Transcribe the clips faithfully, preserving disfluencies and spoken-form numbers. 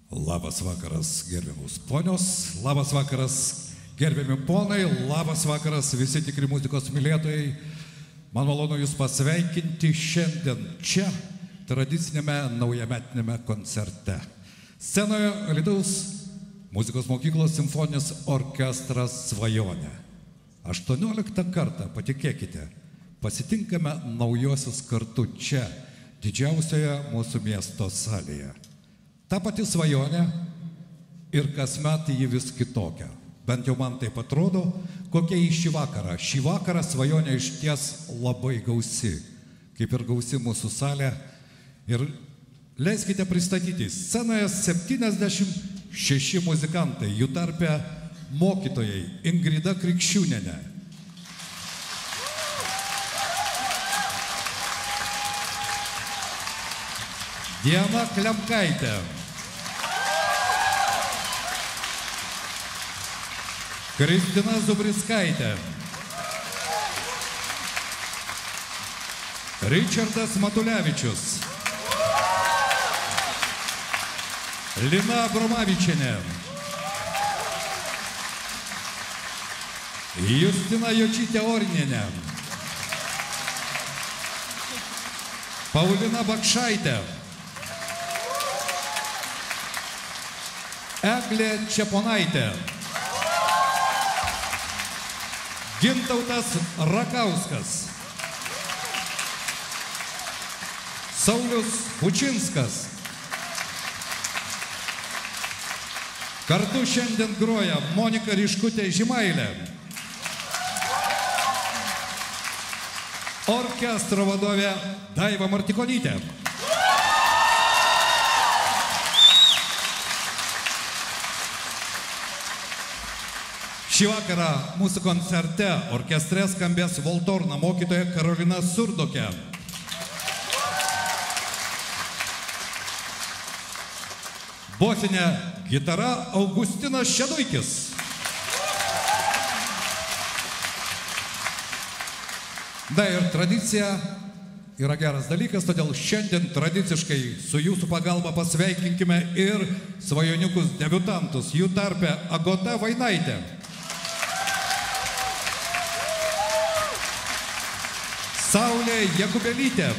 Labas vakaras, gerbiamus ponios, labas vakaras, gerbiami ponai, labas vakaras, visi tikri muzikos mylėtojai. Man malonu Jūs pasveikinti šiandien čia, tradicinėme naujametinėme koncerte. Scenoje Alytaus muzikos mokyklos simfoninis orkestras Svajonė. aštuonioliktą kartą, patikėkite, pasitinkame naujosius kartu čia, didžiausioje mūsų miesto salėje. Ta pati svajonė ir kasmet ji vis kitokia. Bent jau man taip atrodo, kokia į šį vakarą. Šį vakarą svajonė išties labai gausi, kaip ir gausi mūsų salė. Ir leiskite pristatyti scenoje septyniasdešimt šeši muzikantai, jų tarpe mokytojai Ingrida Krikščiūnienė, Diana Klemkaitė, Kristina Zubriskaitė, Ričardas Matulevičius, Lina Abromavičienė, Justina Jočytė Ornienė, Paulina Bakšaitė, Eglė Čeponaitė, Gintautas Rakauskas, Saulius Pučinskas. Kartu šiandien groja Monika Ryškutė Žimailė, orkestro vadovė Daiva Martikonytė, šį vakarą mūsų koncerte orkestre skambės Voltorna mokytoja Karolina Surdokė, bosinė gitara Augustinas Šeduikis, na ir tradicija yra geras dalykas, todėl šiandien tradiciškai su jūsų pagalba pasveikinkime ir svajoniukus debiutantus, jų tarpe Agota Vainaitė, Saulė Jakubelytė,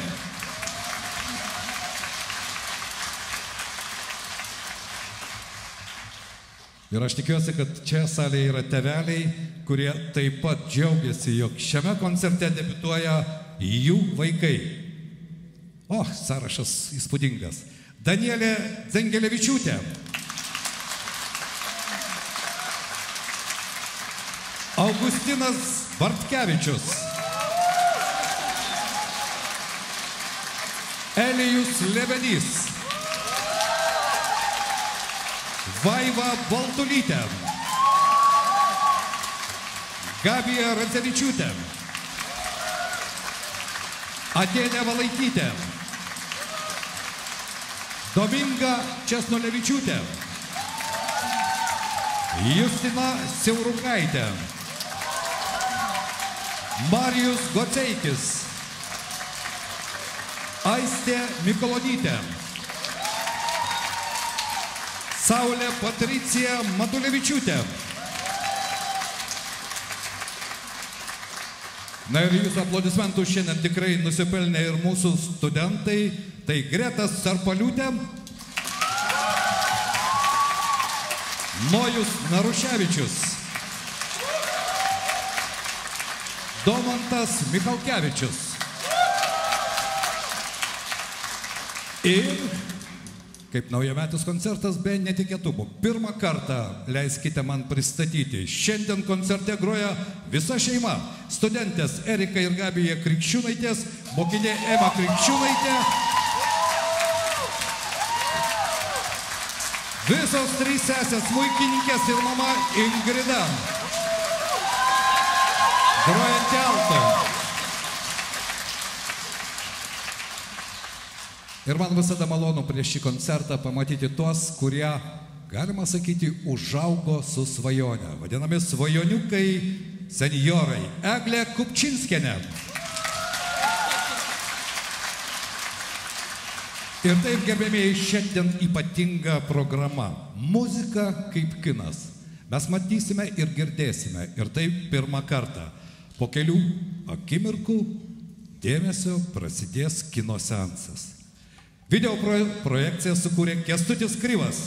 ir aš tikiuosi, kad čia salėje yra tėveliai, kurie taip pat džiaugiasi, jog šiame koncerte debiutuoja jų vaikai. O, sąrašas įspūdingas. Danielė Dzengelevičiūtė, Augustinas Bartkevičius, Elijus Lebenys, Vaiva Baltulytė, Gabija Radzevičiūtė, Atėnė Valaitytė, Dominga Česnulevičiūtė, Justina Siaurukaitė, Marijus Goceikis, Aistė Mikolonytė, Saulė Patricija Matulevičiūtė. Na ir jūsų aplodismentų šiandien tikrai nusipelnė ir mūsų studentai. Tai Gretas Sarpaliūtė, Nojus Naruševičius, Domantas Michalkevičius. Ir kaip naujametis koncertas be netikėtumų. Pirmą kartą leiskite man pristatyti. Šiandien koncerte groja visa šeima. Studentės Erika ir Gabija Krikščiūnaitės, mokinė Ema Krikščiūnaitė. Visos trys sesės smuikininkės ir mama Ingrida. Grojantį altą. Ir man visada malonu prieš šį koncertą pamatyti tuos, kurie, galima sakyti, užaugo su svajonė. Vadinami svajoniukai senjorai. Eglė Kupčinskienė, Ir taip, gerbėmėjai, šiandien ypatinga programa. Muzika kaip kinas. Mes matysime ir girdėsime. Ir taip pirmą kartą. Po kelių akimirkų dėmesio prasidės kino seansas. Video projekciją sukūrė Kęstutis Kryvas.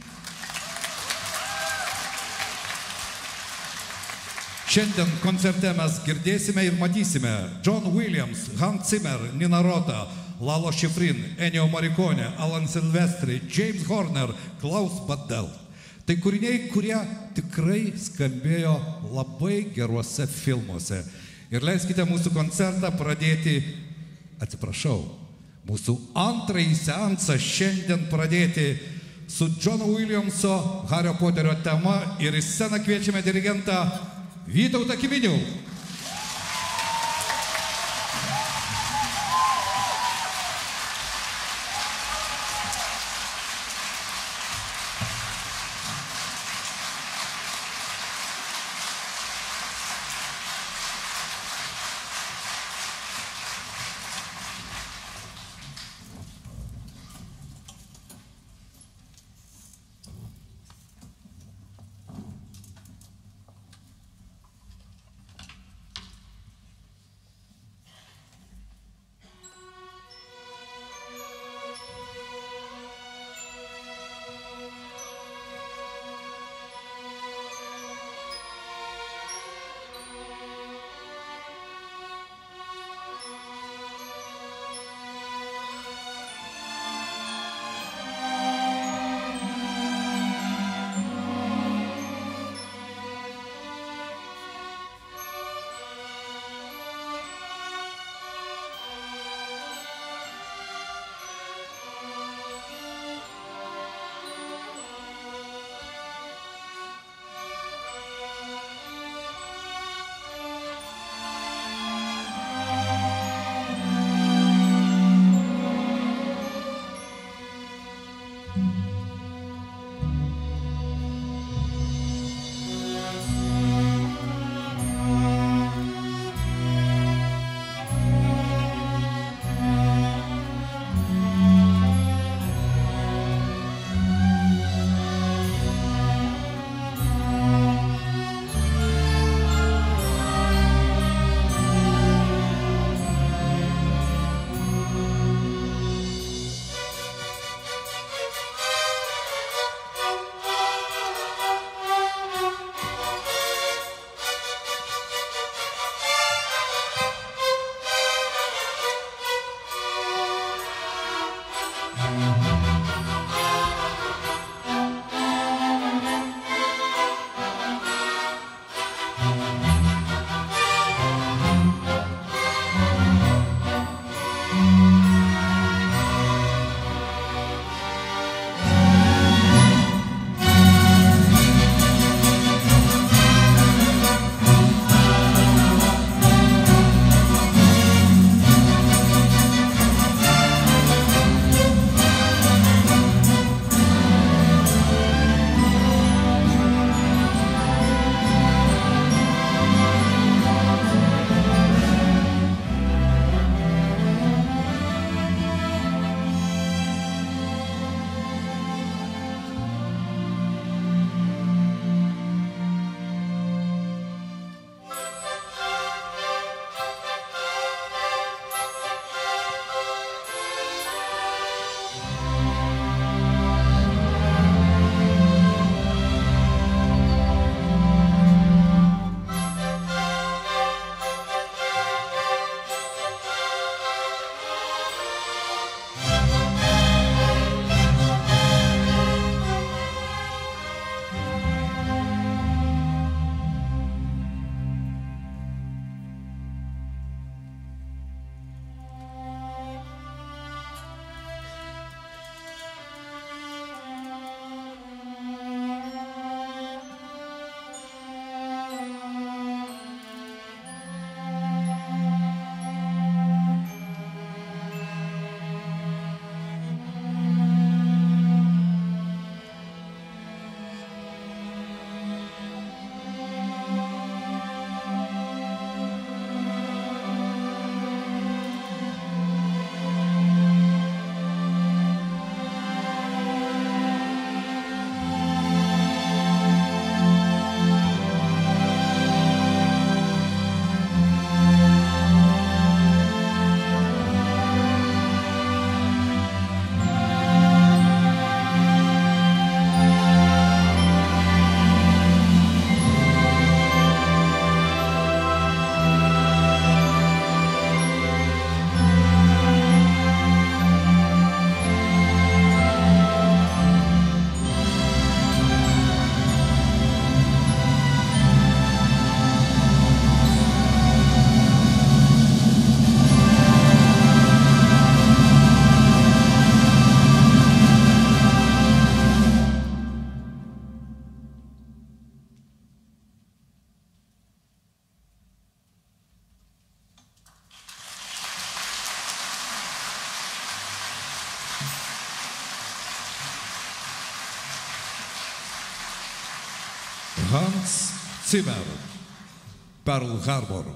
Šiandien koncerte mes girdėsime ir matysime John Williams, Hans Zimmer, Nina Rota, Lalo Schifrin, Ennio Morricone, Alan Silvestri, James Horner, Klaus Badel. Tai kūriniai, kurie tikrai skambėjo labai geruose filmuose. Ir leiskite mūsų koncertą pradėti, atsiprašau, mūsų antrąjį seansą šiandien pradėti su Johno Williamso Hario Poterio tema ir į sceną kviečiame dirigentą Vytautą Kivinių. Hans Zimmer, Pearl Harbor.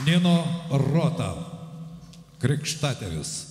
Nino Rota, krikštatėvis.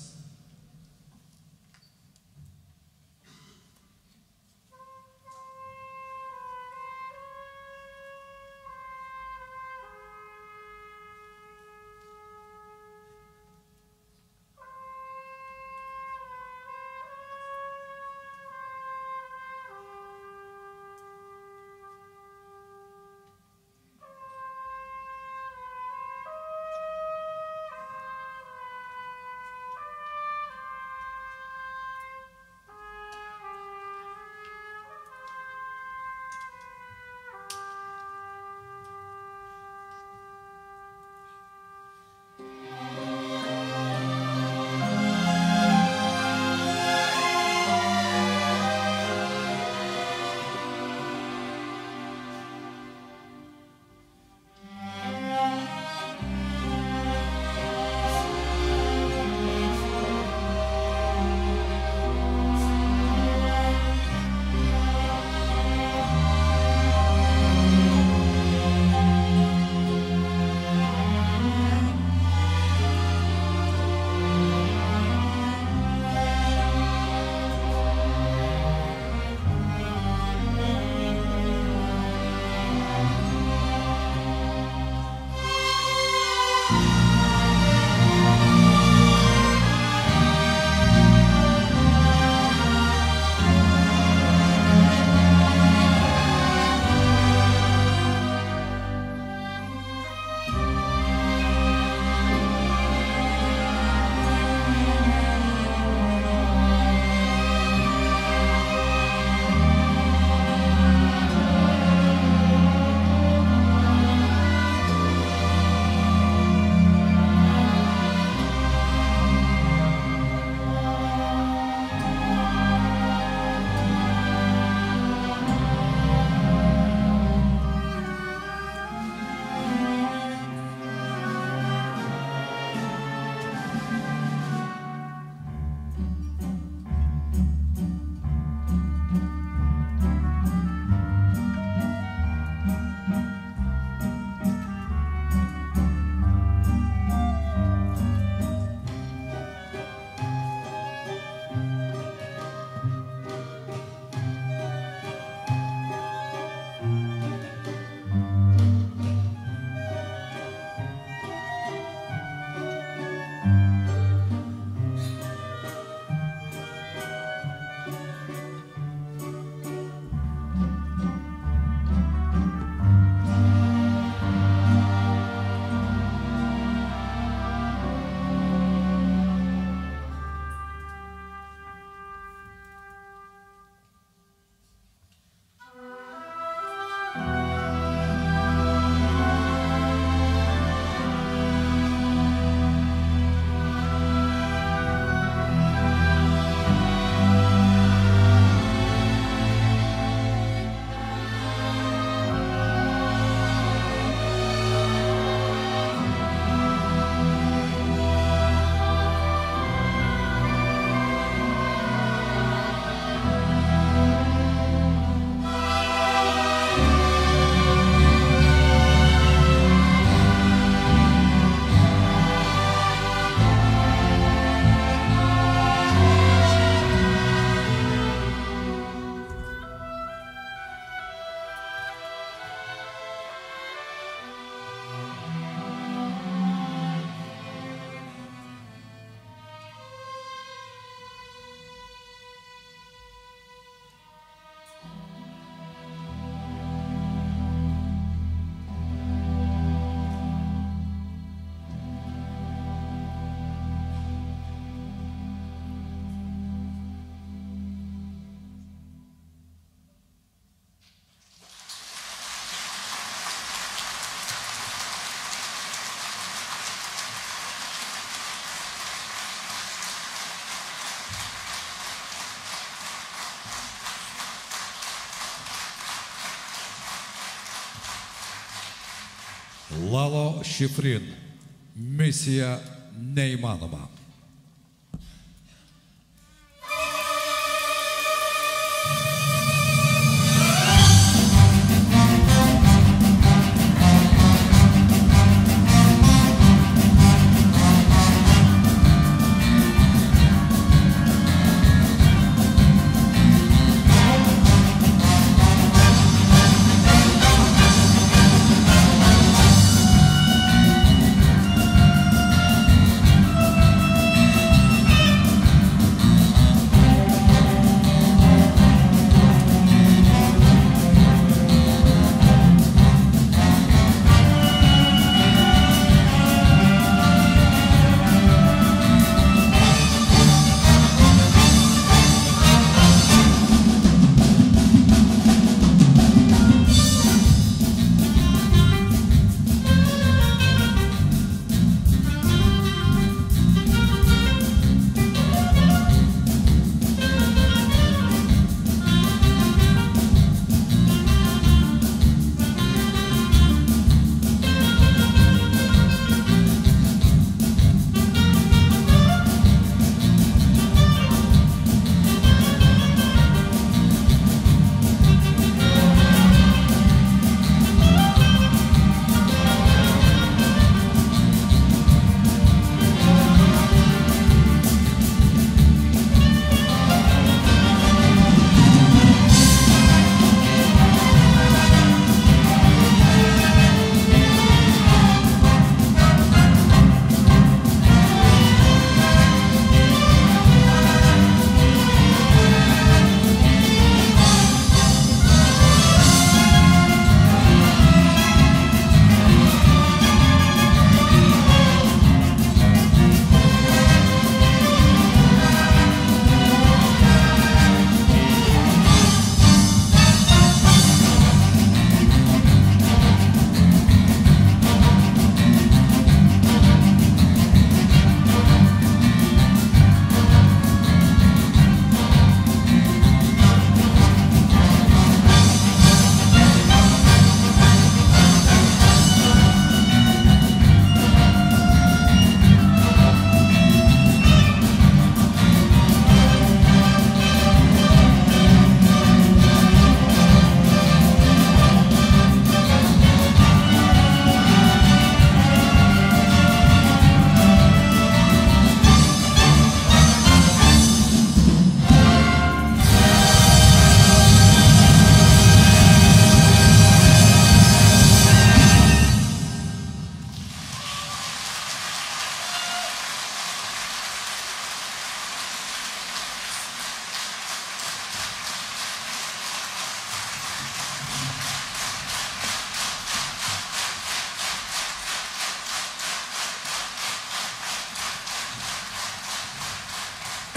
Lalo Šifrin, misija neįmanoma.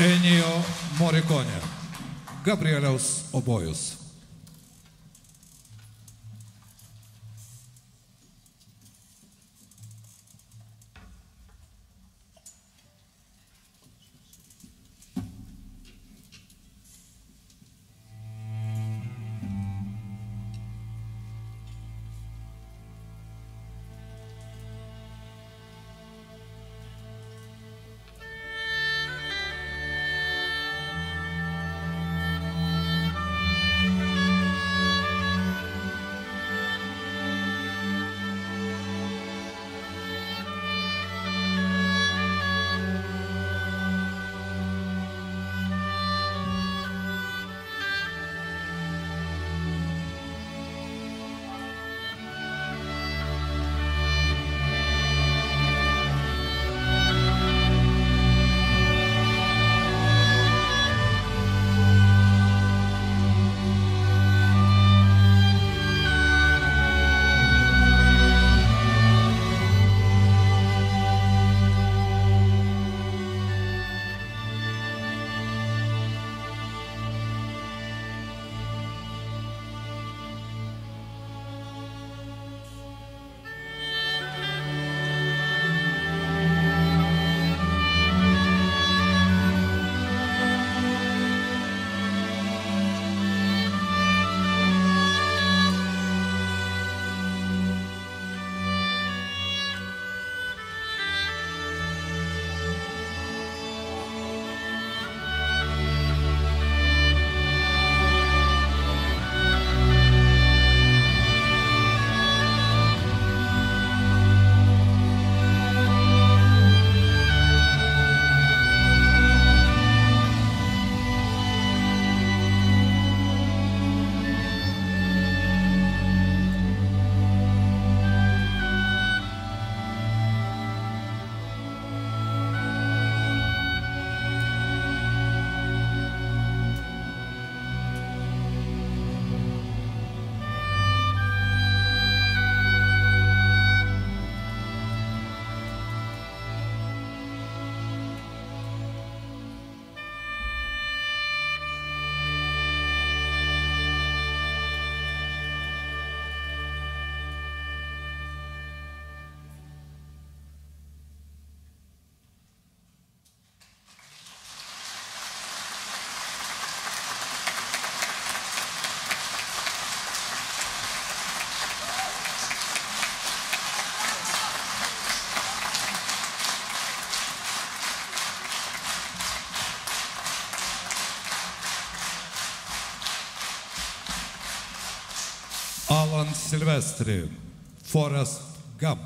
Ennio Morricone, Gabrieliaus obojus. Alan Silvestri, Forrest Gump.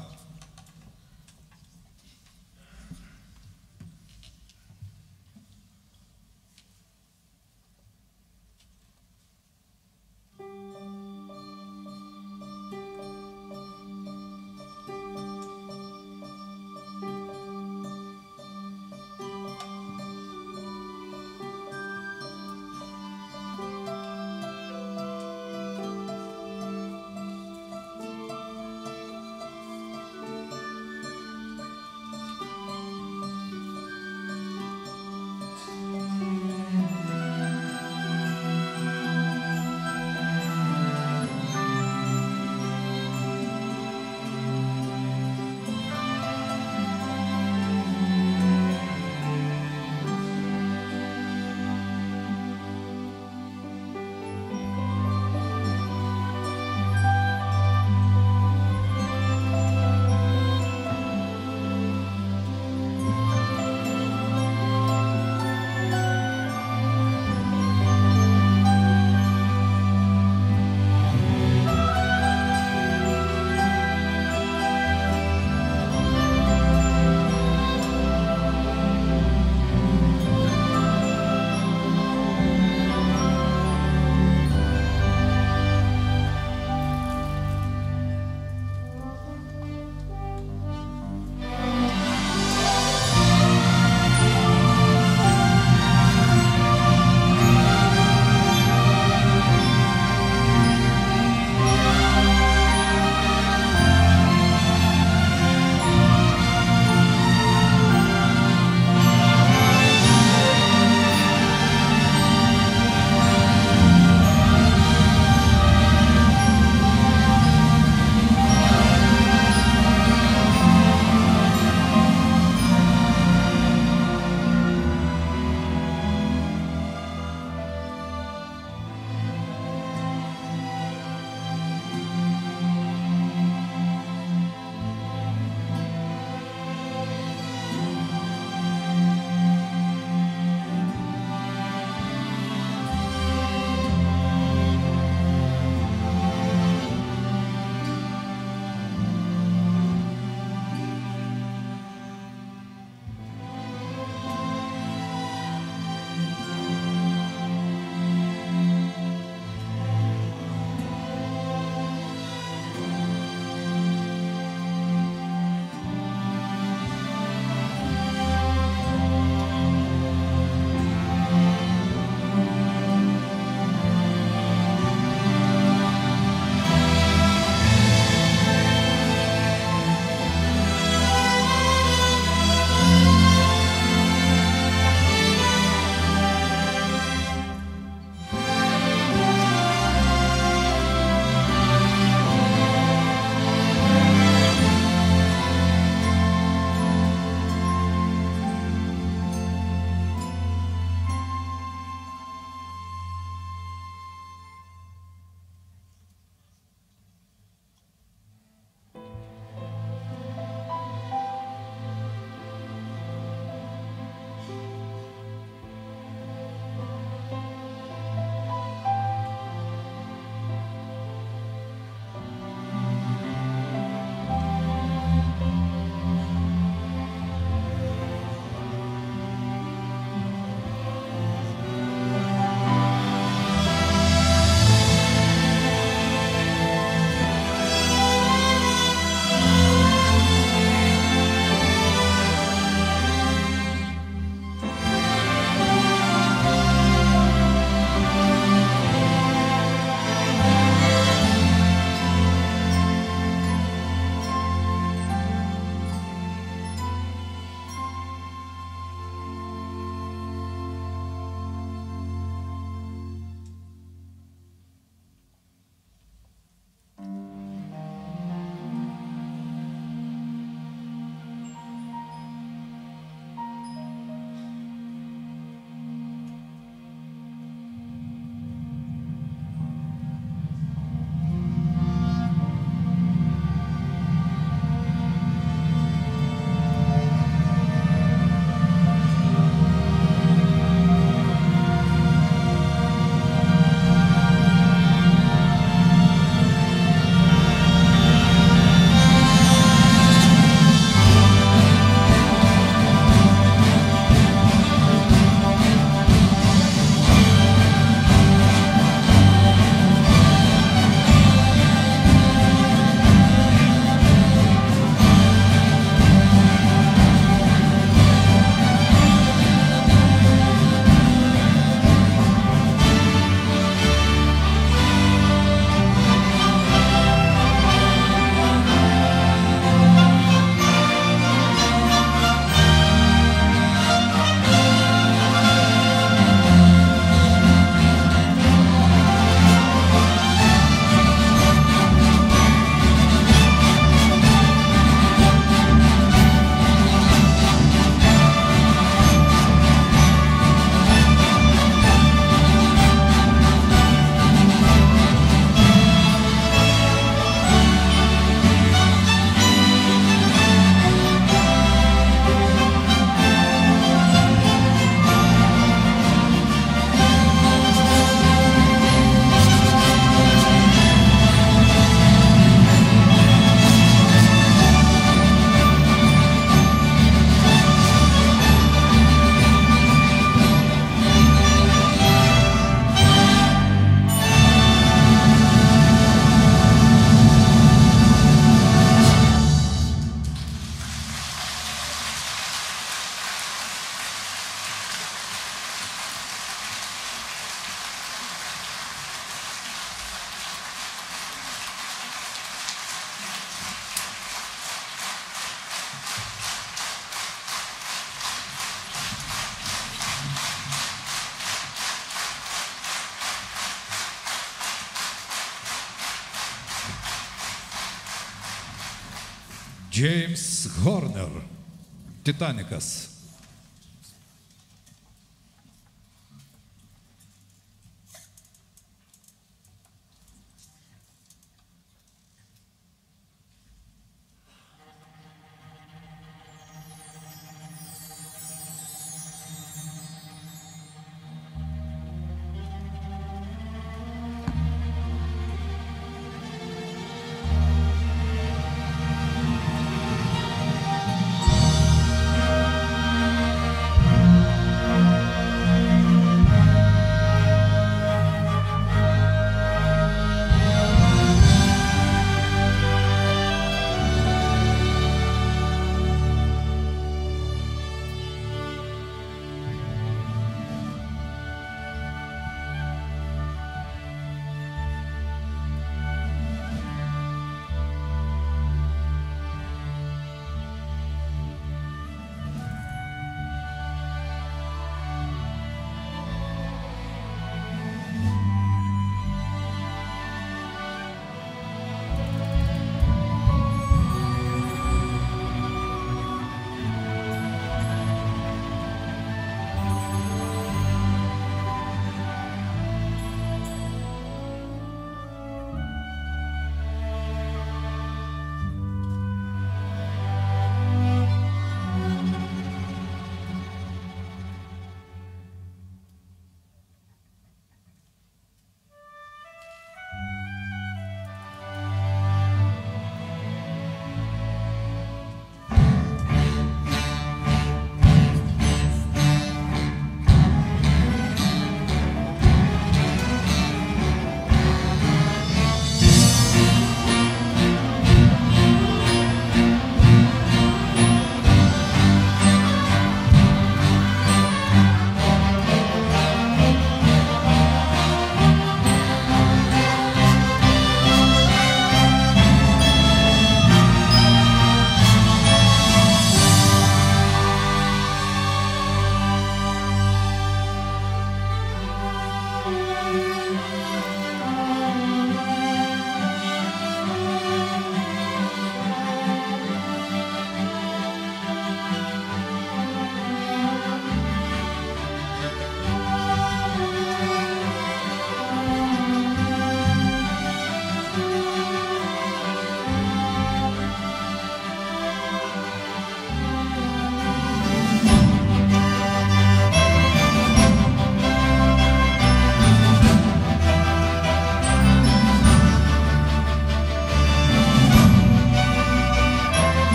James Horner, Titanikas.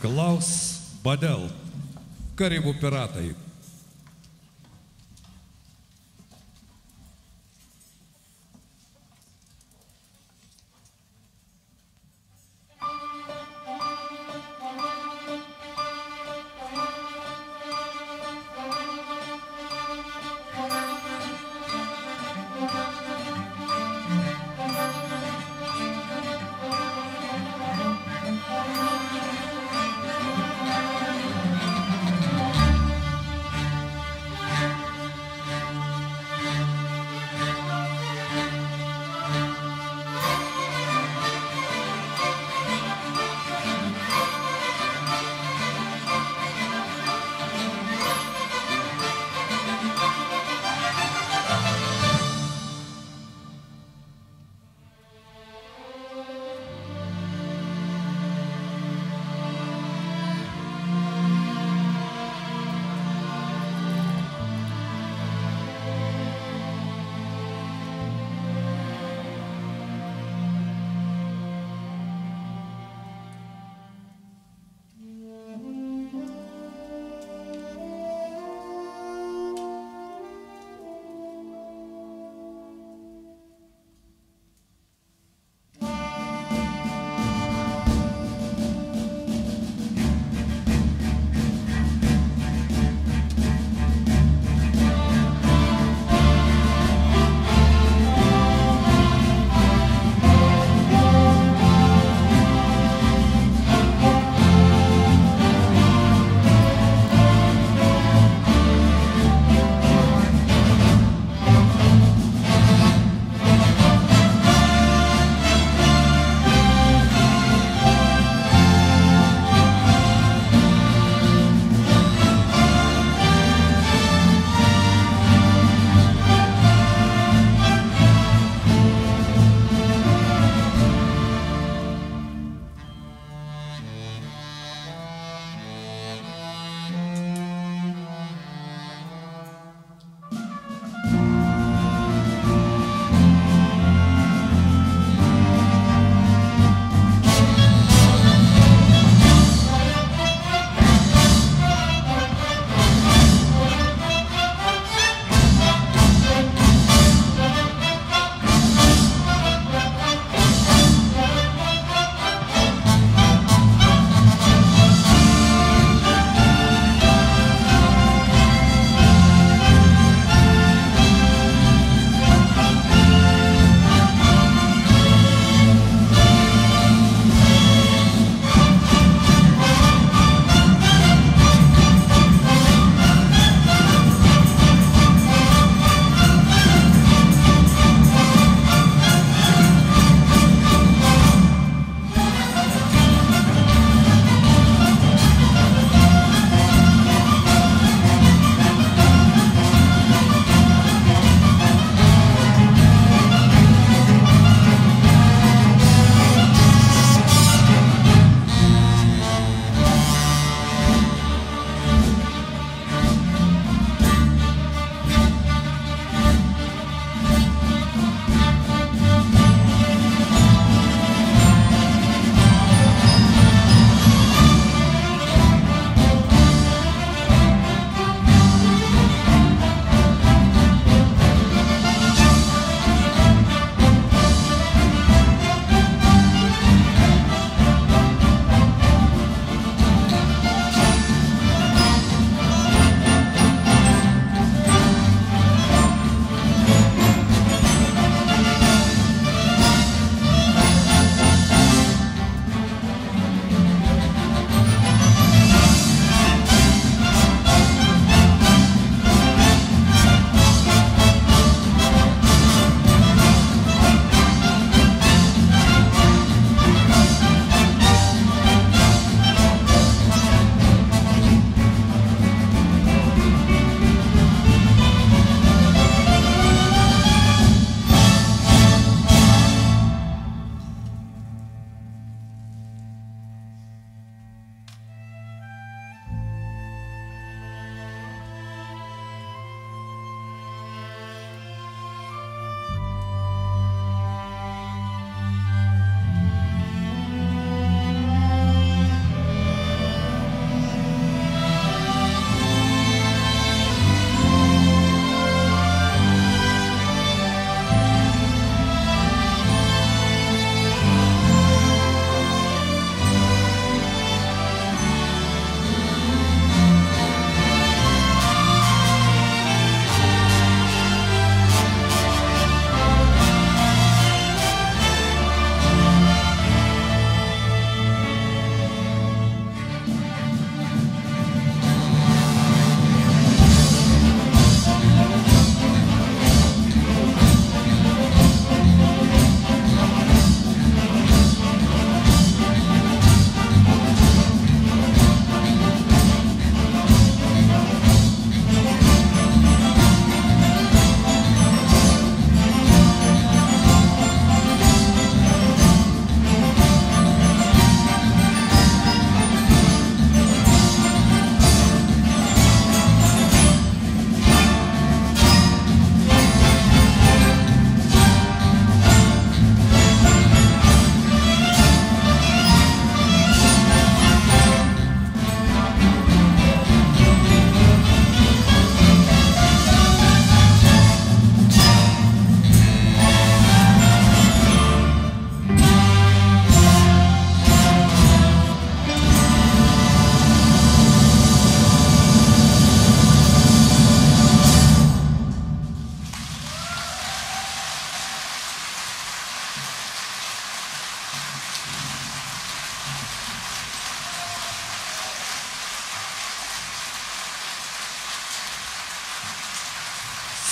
Klaus Badel, Karibų piratai.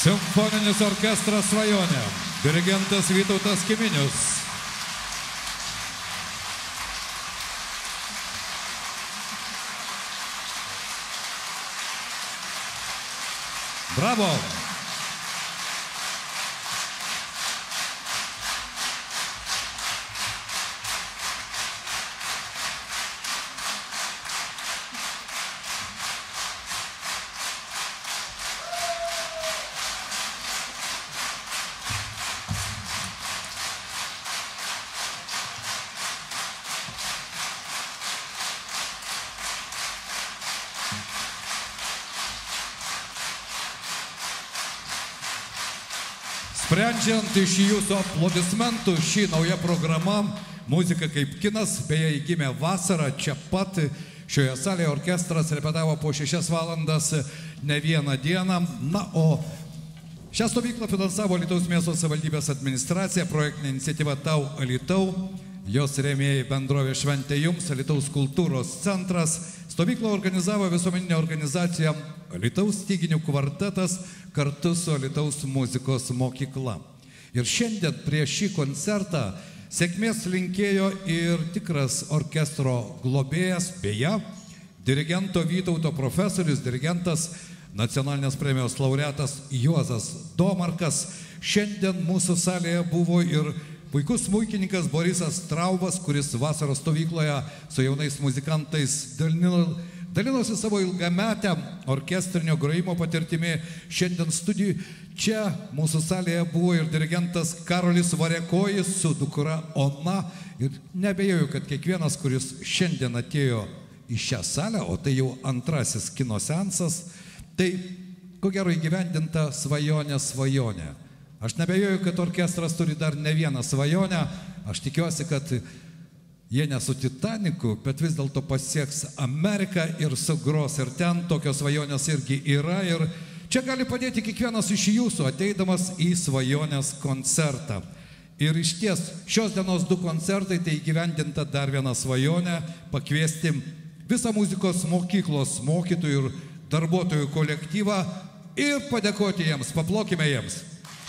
Simfoninis orkestras Svajonė. Dirigentas Vytautas Kiminius. Bravo! Sprendžiant iš jūsų aplodismentų, ši nauja programa Muzika kaip kinas, beje, įgimė vasarą čia pat šioje salėje. Orkestras repetavo po šešias valandas ne vieną dieną. Na, o šią stovyklą finansavo Alytaus miesto savivaldybės administracija, projektinė iniciatyva Tau Alytau, jos rėmėjai bendrovė Šventė Jums, Alytaus kultūros centras. Stovyklą organizavo visuomeninė organizacija Alytaus styginių kvartetas kartu su Alytaus muzikos mokykla. Ir šiandien prieš šį koncertą sėkmės linkėjo ir tikras orkestro globėjas, beje, dirigento Vytauto profesorius, dirigentas, nacionalinės premijos laureatas Juozas Domarkas. Šiandien mūsų salėje buvo ir puikus smuikininkas Borisas Traubas, kuris vasaros stovykloje su jaunais muzikantais dalino, dalinosi savo ilgametę orkestrinio grojimo patirtimi. Šiandien studijų čia mūsų salėje buvo ir dirigentas Karolis Variakojis su dukra Ona. Ir nebejoju, kad kiekvienas, kuris šiandien atėjo į šią salę, o tai jau antrasis kino seansas, tai ko gero įgyvendinta svajonė svajonė. Aš nebejoju, kad orkestras turi dar ne vieną svajonę. Aš tikiuosi, kad jie ne su Titaniku, bet vis dėlto pasieks Ameriką ir sugros. Ir ten tokios svajonės irgi yra. Ir čia gali padėti kiekvienas iš jūsų, ateidamas į svajonės koncertą. Ir iš ties, šios dienos du koncertai, tai įgyvendinta dar viena svajonė – pakviesti visą muzikos mokyklos mokytojų ir darbuotojų kolektyvą ir padėkoti jiems. Paplokime jiems.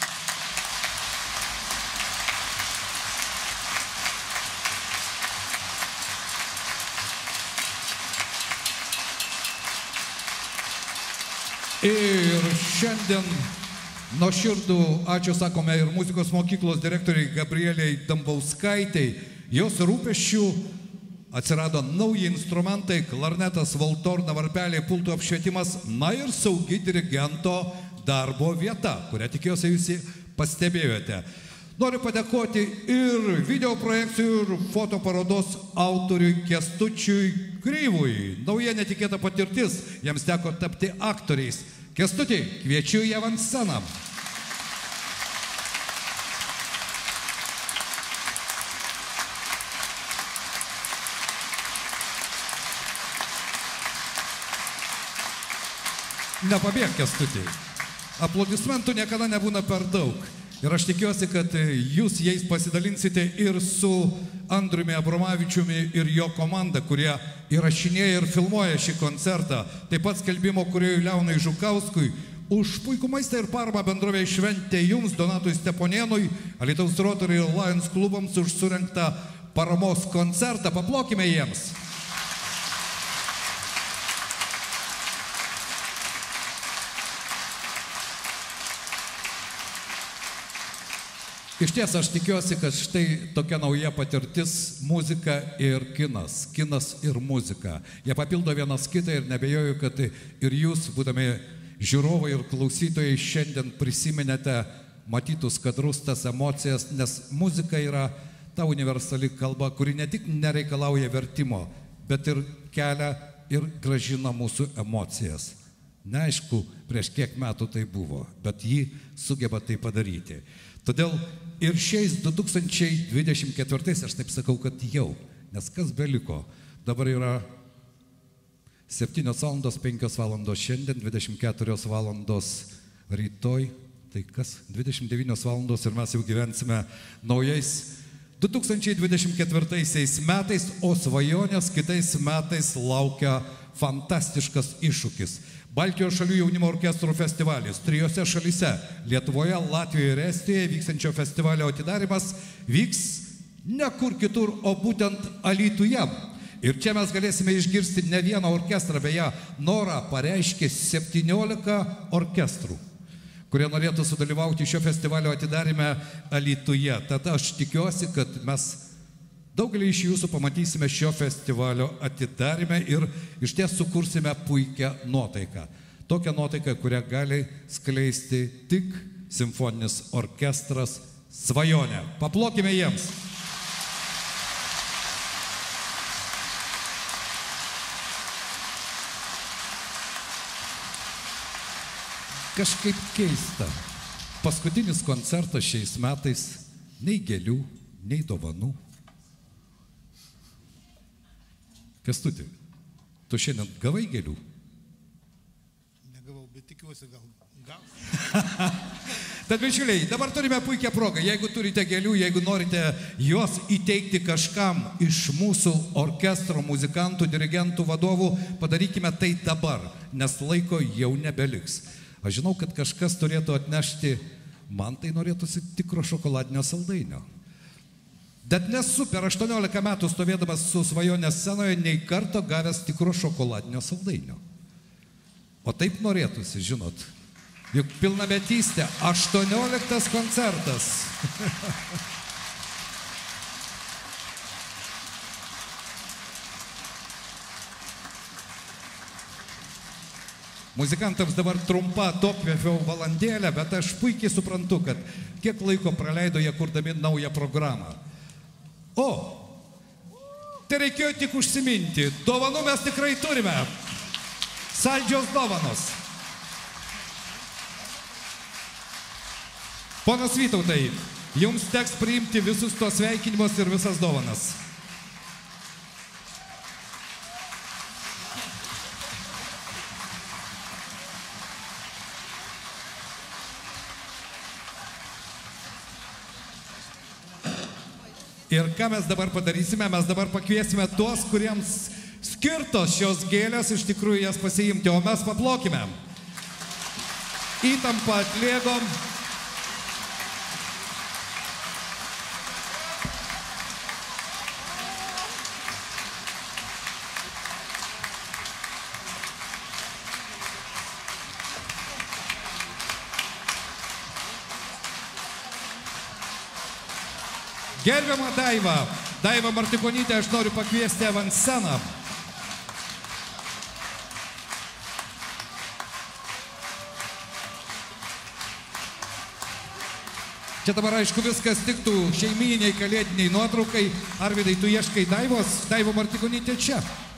Ir šiandien nuoširdų ačiū sakome ir muzikos mokyklos direktoriai Gabrieliai Dambauskaitei. Jos rūpesčių atsirado nauji instrumentai, klarnetas, valtorna, varpeliai, pultų apšvietimas, na ir saugi dirigento darbo vieta, kurią tikiuosi jūs pastebėjote. Noriu padėkoti ir video projekcijų, ir fotoparodos autoriui Kęstučiui Kryvui. Nauja netikėta patirtis, jiems teko tapti aktoriais. Kęstutį, kviečiu į avansceną. Nepabėk, Kęstutį. Aplodismentų niekada nebūna per daug. Ir aš tikiuosi, kad jūs jais pasidalinsite ir su Andriumi Abromavičiumi ir jo komanda, kurie įrašinėja ir filmuoja šį koncertą. Taip pat skelbimo kūrėjui Leonui Žukauskui už puikų maistą ir paramą bendrovė Šventė Jums, Donatui Steponėnui, Alytaus Rotary ir Lions klubams už surengtą paramos koncertą. Paplokime jiems. Iš ties aš tikiuosi, kad štai tokia nauja patirtis – muzika ir kinas, kinas ir muzika. Jie papildo vienas kitą ir nebejoju, kad ir jūs, būdami žiūrovai ir klausytojai, šiandien prisiminėte matytus kadrus, tas emocijas, nes muzika yra ta universali kalba, kuri ne tik nereikalauja vertimo, bet ir kelia ir grąžina mūsų emocijas. Neaišku, prieš kiek metų tai buvo, bet ji sugeba tai padaryti. Todėl ir šiais du tūkstančiai dvidešimt ketvirtais, aš taip sakau, kad jau, nes kas beliko, dabar yra septynios valandos penkios valandos šiandien, dvidešimt keturios valandos rytoj, tai kas, dvidešimt devynios valandos ir mes jau gyvensime naujais du tūkstančiai dvidešimt ketvirtaisiais metais, o svajonės kitais metais laukia fantastiškas iššūkis. Baltijos šalių jaunimo orkestrų festivalis trijose šalyse – Lietuvoje, Latvijoje ir Estijoje vykstančio festivalio atidarymas vyks ne kur kitur, o būtent Alytuje. Ir čia mes galėsime išgirsti ne vieną orkestrą, beje, norą pareiškė septyniolika orkestrų, kurie norėtų sudalyvauti šio festivalio atidaryme Alytuje. Tad aš tikiuosi, kad mes daugelį iš jūsų pamatysime šio festivalio atidaryme ir iš ties sukursime puikią nuotaiką. Tokią nuotaiką, kurią gali skleisti tik simfoninis orkestras Svajonė. Paplokime jiems. Kažkaip keista. Paskutinis koncertas šiais metais, nei gėlių, nei dovanų. Kęstuti, tu šiandien gavai gėlių? Negavau, bet tikiuosi gal. gal. Tad, bičiuliai, dabar turime puikią progą. Jeigu turite gėlių, jeigu norite juos įteikti kažkam iš mūsų orkestro, muzikantų, dirigentų, vadovų, padarykime tai dabar, nes laiko jau nebeliks. Aš žinau, kad kažkas turėtų atnešti, man tai norėtųsi tikro šokoladinio saldainio. Bet nesu per aštuoniolika metų stovėdamas su Svajonės scenoje nei karto gavęs tikro šokoladinio saldainio. O taip norėtųsi, žinot. Juk pilnametystė, aštuonioliktas koncertas. Muzikantams dabar trumpa atokvėpio valandėlė, bet aš puikiai suprantu, kad kiek laiko praleido jie kurdami naują programą. O, tai reikėjo tik užsiminti, dovanų mes tikrai turime. Saldžios dovanos. Ponas Vytautai, jums teks priimti visus tos sveikinimus ir visas dovanas. Ir ką mes dabar padarysime? Mes dabar pakviesime tuos, kuriems skirtos šios gėlės, iš tikrųjų jas pasiimti, o mes paplokime. Įtampą atliegom. Gerbiama Daiva, Daiva Martikonytė, aš noriu pakviesti avansceną. Čia dabar, aišku, viskas tiktų šeimyniniai kalėdiniai nuotraukai. Arvidai, tu ieškai Daivos? Daiva Martikonytė čia.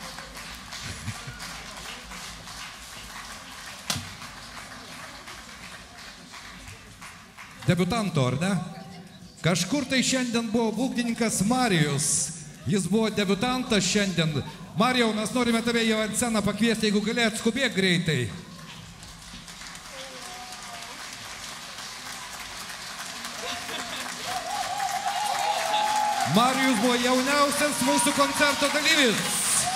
Debiutanto, ar ne? Kažkur tai šiandien buvo būgnininkas Marijus. Jis buvo debiutantas šiandien. Marijau, mes norime tave į sceną pakviesti, jeigu galėt, skubėk greitai. Marijus buvo jauniausias mūsų koncerto dalyvis.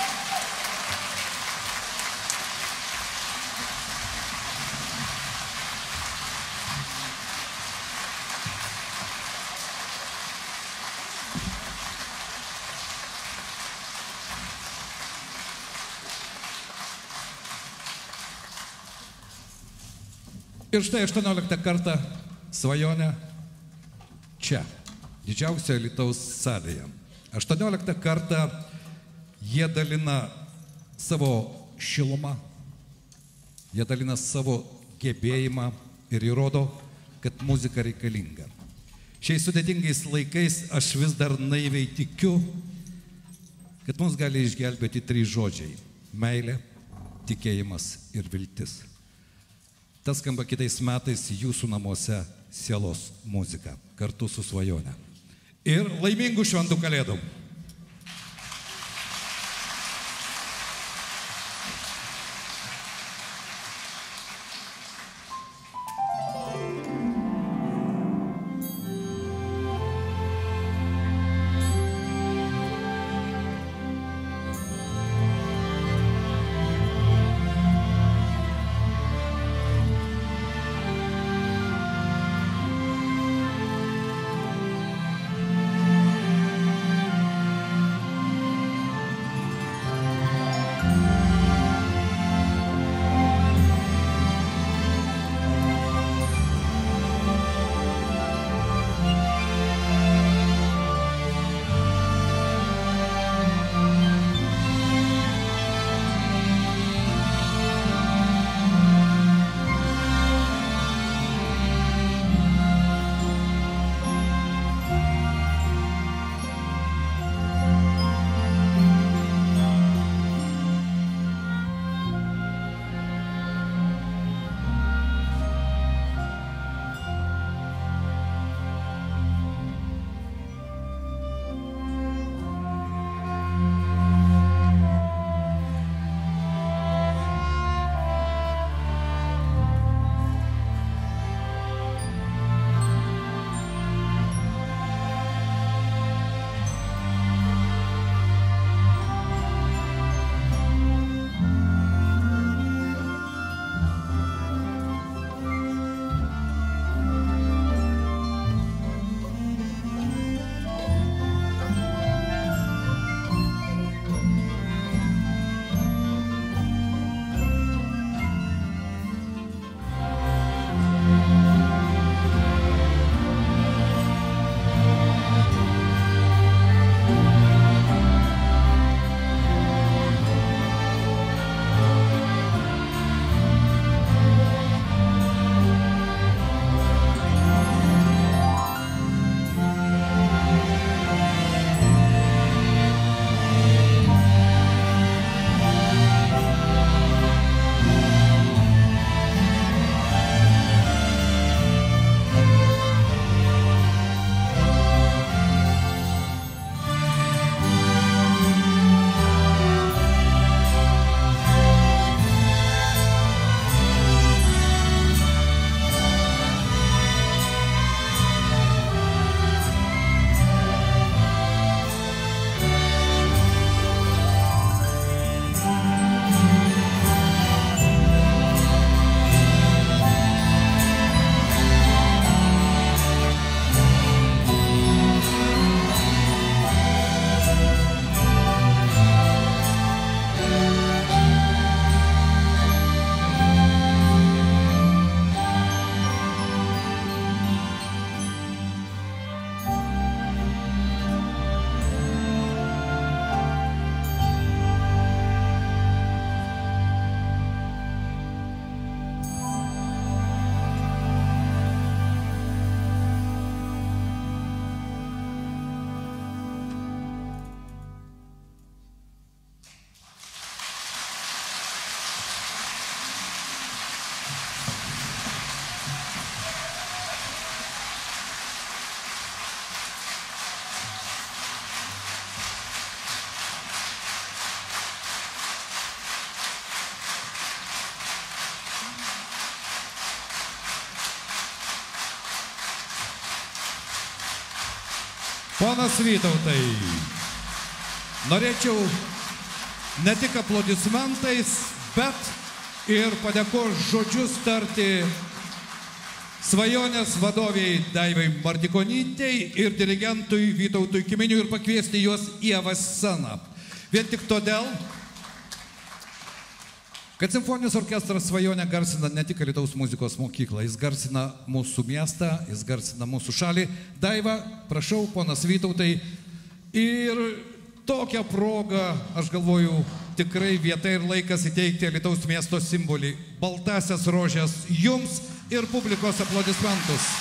Ir štai aštuonioliktą kartą Svajonė čia, didžiausioje Alytaus salėje. aštuonioliktą kartą jie dalina savo šilumą, jie dalina savo gebėjimą ir įrodo, kad muzika reikalinga. Šiais sudėtingais laikais aš vis dar naiviai tikiu, kad mums gali išgelbėti trys žodžiai – meilė, tikėjimas ir viltis. Tas skamba kitais metais jūsų namuose sielos muzika kartu su Svajone. Ir laimingų šventų kalėdų. Ponas Vytautai, norėčiau ne tik aplodismentais, bet ir padėkos žodžius tarti Svajonės vadoviai Daivai Martikonytei ir dirigentui Vytautui Kiminiui ir pakviesti juos į sceną. Vien tik todėl, kad simfoninis orkestras Svajonė garsina ne tik Alytaus muzikos mokyklą, jis garsina mūsų miestą, jis garsina mūsų šalį. Daiva, prašau, ponas Vytautai, ir tokią progą, aš galvoju, tikrai vieta ir laikas įteikti Alytaus miesto simbolį – baltasias rožes jums ir publikos aplodismentus.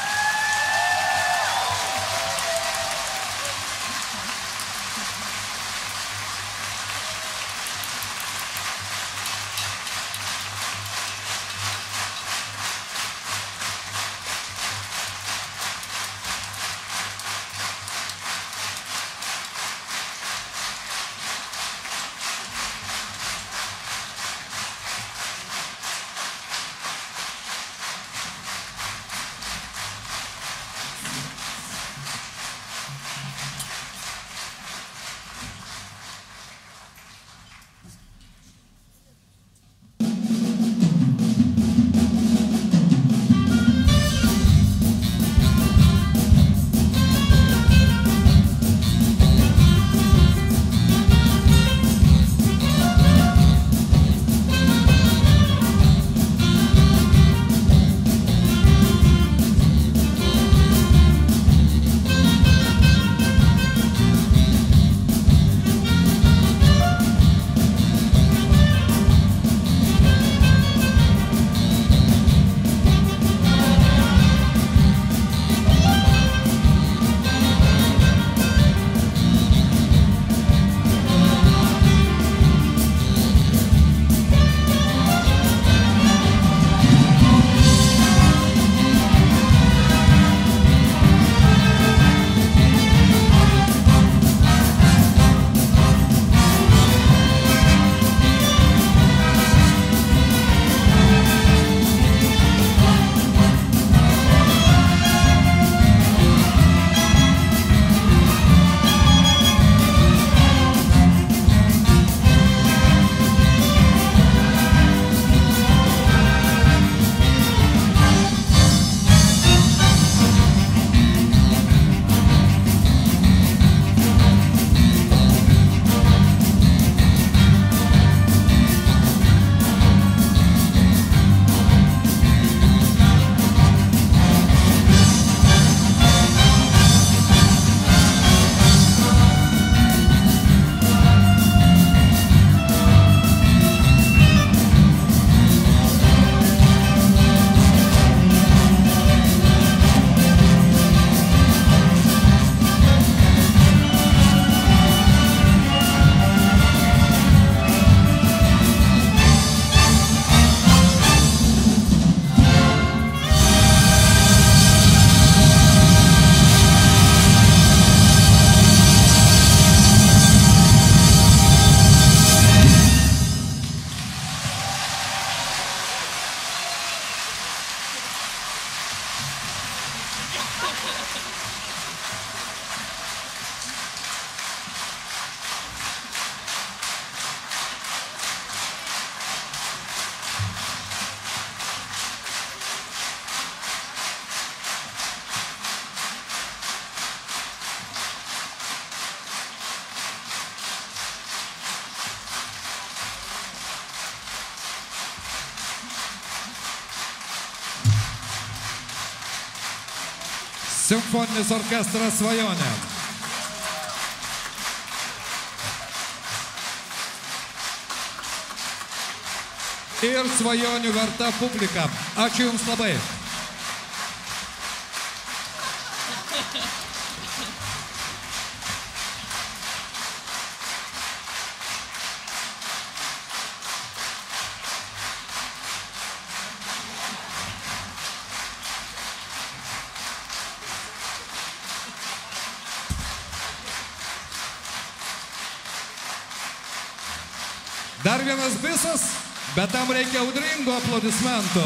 Simfoninis orkestras Svajonė. Ir svajonių verta publika. Ačiū Jums labai. Dar vienas bisas, bet tam reikia audringo aplodismentų.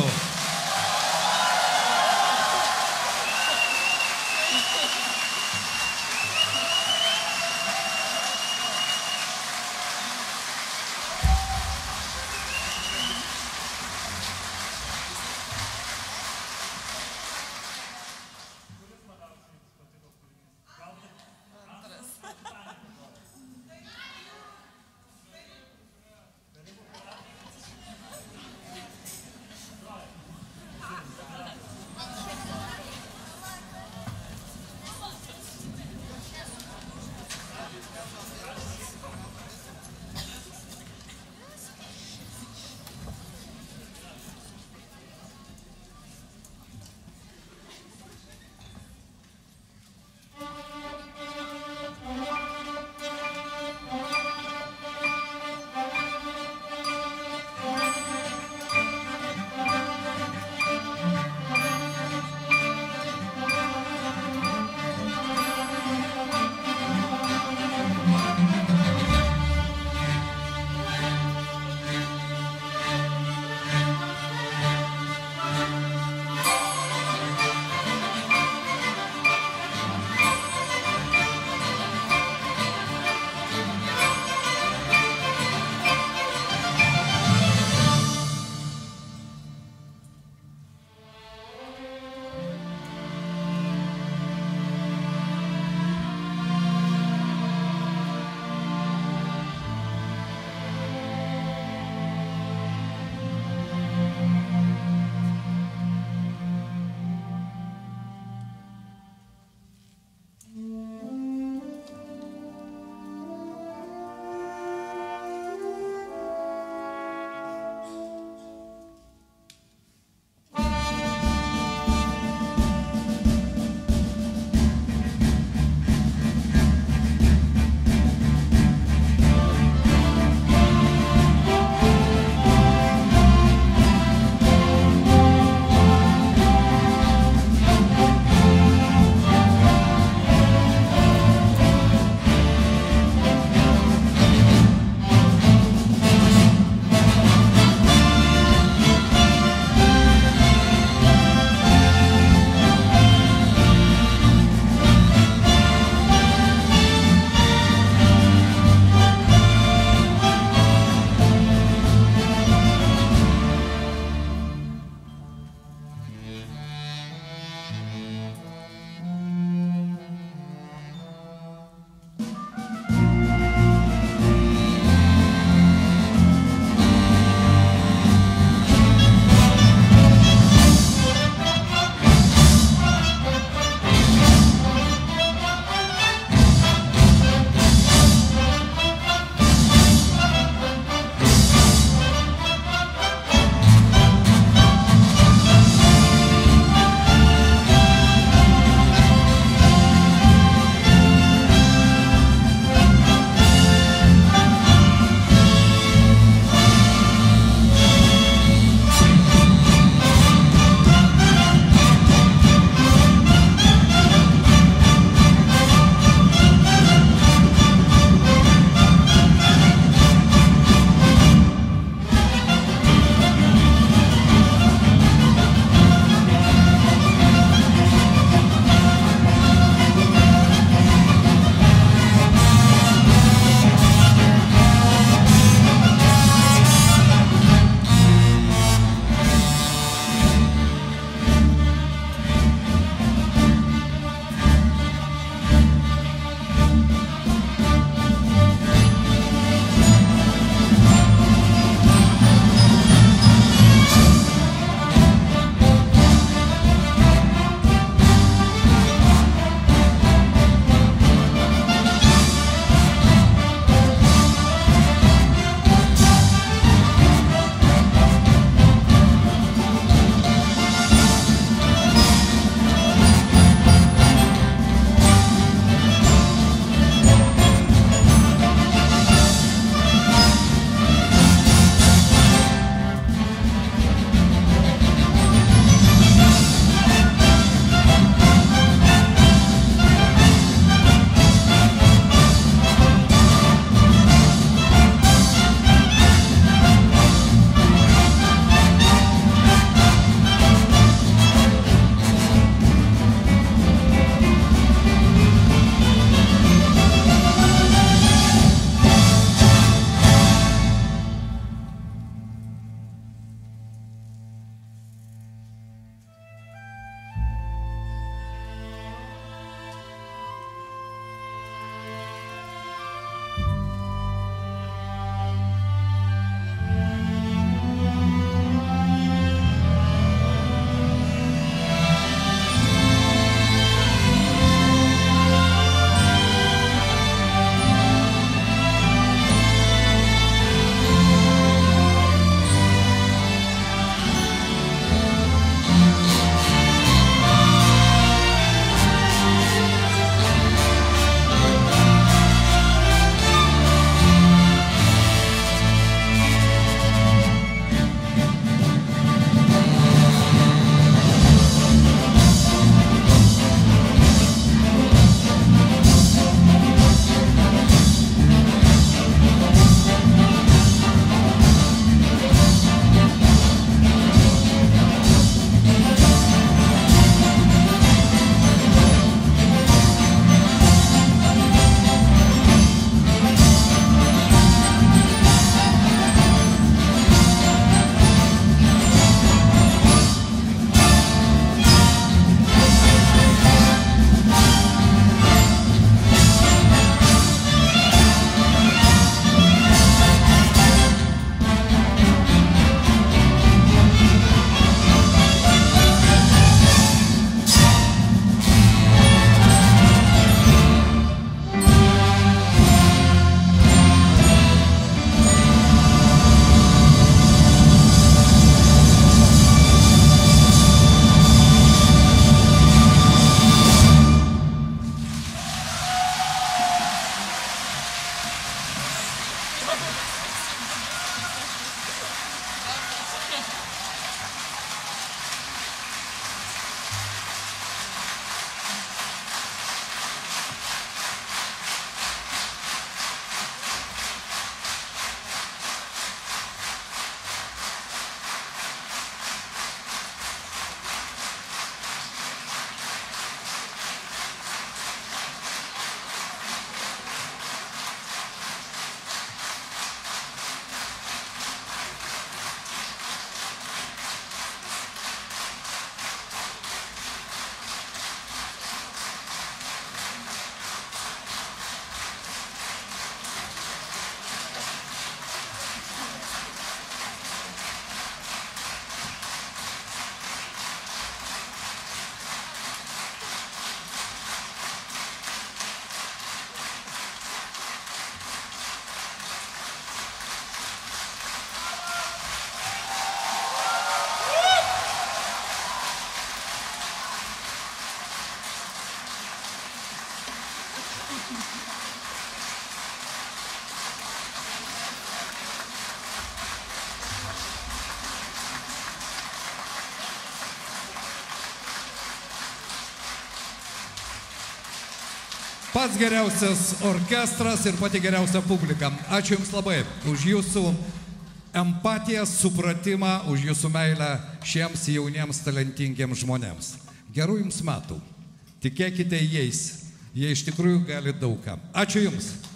Pats geriausias orkestras ir pati geriausia publika. Ačiū Jums labai už Jūsų empatiją, supratimą, už Jūsų meilę šiems jauniems talentingiems žmonėms. Gerų Jums metų. Tikėkite jais. Jie iš tikrųjų gali daug ką. Ačiū Jums.